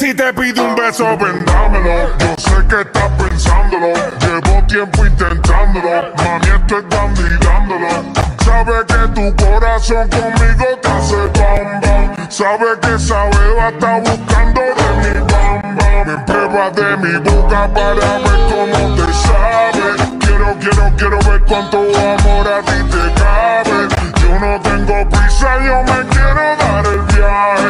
si te pide un beso, ven dámelo. Yo sé que estás pensándolo, llevo tiempo intentándolo. Mami, estoy candidándolo. Sabe que tu corazón conmigo te hace bam bam. Sabe que esa beba está buscando de mi bam bam. Me prueba de mi boca para ver cómo te sabe. Quiero ver cuánto amor a ti te cabe. Yo no tengo prisa, yo me quiero dar el viaje.